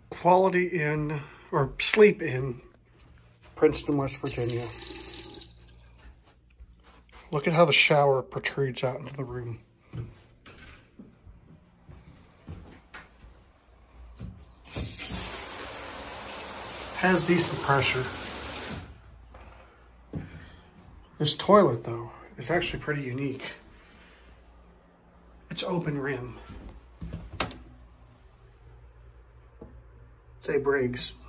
Quality Inn, or Sleep Inn, Princeton, West Virginia. Look at how the shower protrudes out into the room. Has decent pressure. This toilet, though, is actually pretty unique. It's open rim. It's a Briggs.